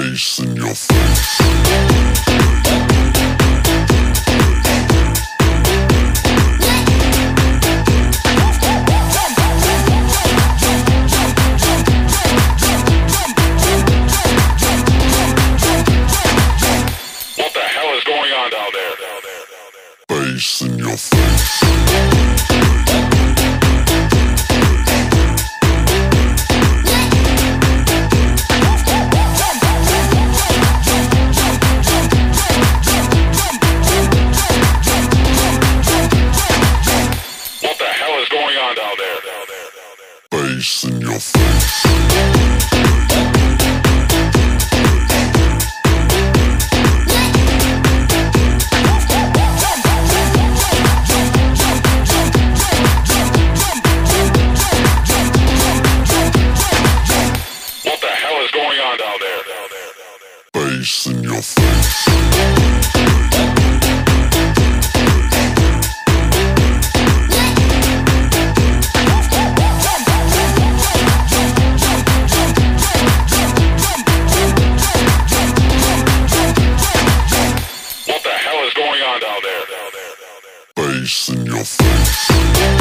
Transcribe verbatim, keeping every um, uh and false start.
Bass in your face. Bass in your face. What the hell is going on down there? Bass in your face. Bass in your face. What the hell is going on down there? Bass in your face.